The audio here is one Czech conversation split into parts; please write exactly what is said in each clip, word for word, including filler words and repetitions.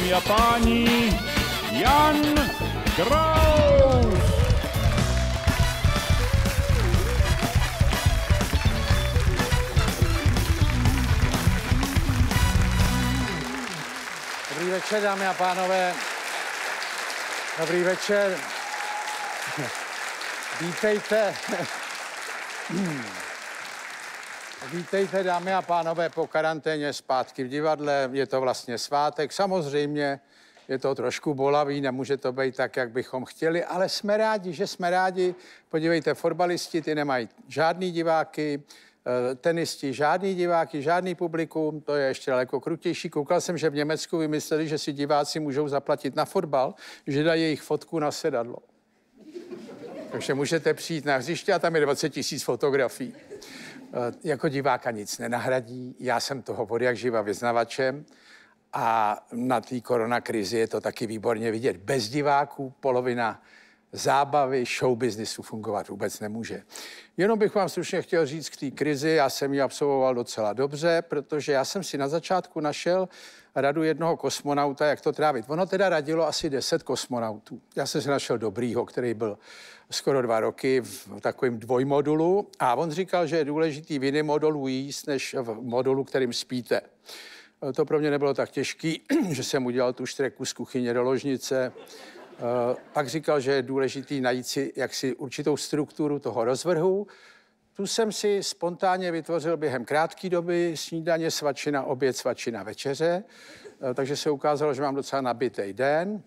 Dámy a páni, Jan Kraus! Dobrý večer, dámy a pánové. Dobrý večer. Vítejte. Vítejte, dámy a pánové, po karanténě zpátky v divadle. Je to vlastně svátek. Samozřejmě je to trošku bolavý, nemůže to být tak, jak bychom chtěli, ale jsme rádi, že jsme rádi. Podívejte, fotbalisti, ty nemají žádný diváky, tenisti žádný diváky, žádný publikum, to je ještě daleko krutější. Koukal jsem, že v Německu vymysleli, že si diváci můžou zaplatit na fotbal, že dají jejich fotku na sedadlo. Takže můžete přijít na hřiště a tam je dvacet tisíc fotografií. Jako diváka nic nenahradí, já jsem toho od jak živa vyznavačem a na té koronakrizi je to taky výborně vidět. Bez diváků polovina zábavy, show businessu fungovat vůbec nemůže. Jenom bych vám stručně chtěl říct k té krizi, já jsem ji absolvoval docela dobře, protože já jsem si na začátku našel radu jednoho kosmonauta, jak to trávit. Ono teda radilo asi deset kosmonautů. Já jsem si našel dobrýho, který byl skoro dva roky v takovém dvojmodulu a on říkal, že je důležitý v jiném modulu jíst, než v modulu, kterým spíte. To pro mě nebylo tak těžký, že jsem udělal tu štreku z kuchyně do ložnice. Pak říkal, že je důležitý najít si jaksi určitou strukturu toho rozvrhu. Tu jsem si spontánně vytvořil během krátké doby, snídaně, svačina, oběd, svačina, večeře. Takže se ukázalo, že mám docela nabitý den.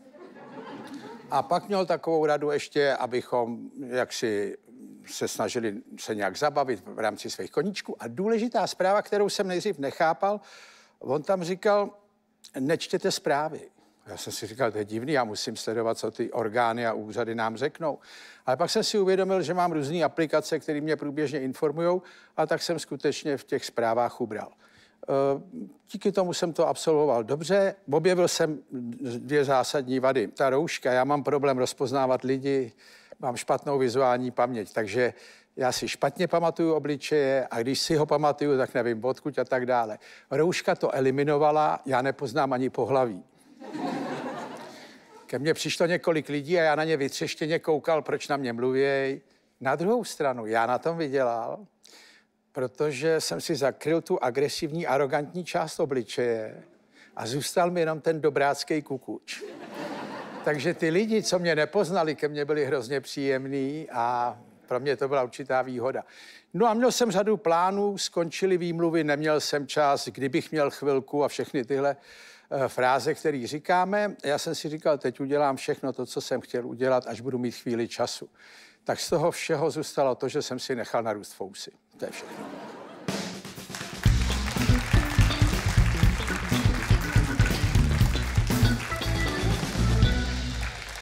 A pak měl takovou radu ještě, abychom jaksi se snažili se nějak zabavit v rámci svých koníčků. A důležitá zpráva, kterou jsem nejdřív nechápal, on tam říkal, nečtěte zprávy. Já jsem si říkal, to je divný, já musím sledovat, co ty orgány a úřady nám řeknou. Ale pak jsem si uvědomil, že mám různé aplikace, které mě průběžně informují, a tak jsem skutečně v těch zprávách ubral. Díky tomu jsem to absolvoval dobře. Objevil jsem dvě zásadní vady. Ta rouška, já mám problém rozpoznávat lidi, mám špatnou vizuální paměť, takže já si špatně pamatuju obličeje a když si ho pamatuju, tak nevím odkud a tak dále. Rouška to eliminovala, já nepoznám ani pohlaví. Ke mně přišlo několik lidí a já na ně vytřeštěně koukal, proč na mě mluvěj. Na druhou stranu, já na tom vydělal, protože jsem si zakryl tu agresivní, arrogantní část obličeje a zůstal mi jenom ten dobrácký kukuč. Takže ty lidi, co mě nepoznali, ke mně byli hrozně příjemní a pro mě to byla určitá výhoda. No a měl jsem řadu plánů, skončily výmluvy, neměl jsem čas, kdybych měl chvilku a všechny tyhle uh, fráze, které říkáme. Já jsem si říkal, teď udělám všechno to, co jsem chtěl udělat, až budu mít chvíli času. Tak z toho všeho zůstalo to, že jsem si nechal narůst fousy. To je všechno.